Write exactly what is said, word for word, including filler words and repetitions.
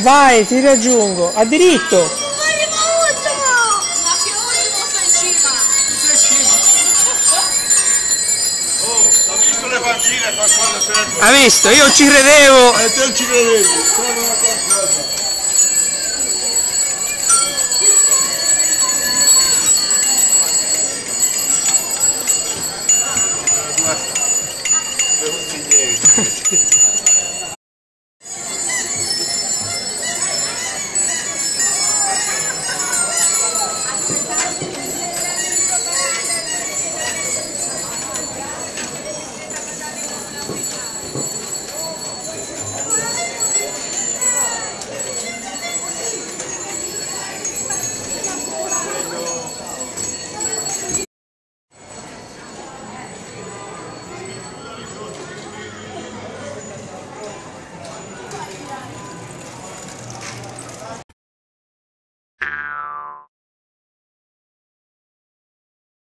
Vai, ti raggiungo. A diritto. Arrivo ultimo! Ma che ultimo sta in cima? Tu sei in cima. Oh, ho visto le panchine, qualcosa serve. Ha visto? Io ci credevo. E te ci credevi, serve una qualcosa. Basta. Devo finire.